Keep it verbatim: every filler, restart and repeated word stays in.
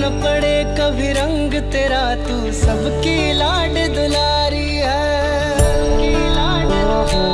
न पड़े कभी रंग तेरा, तू सबकी लाड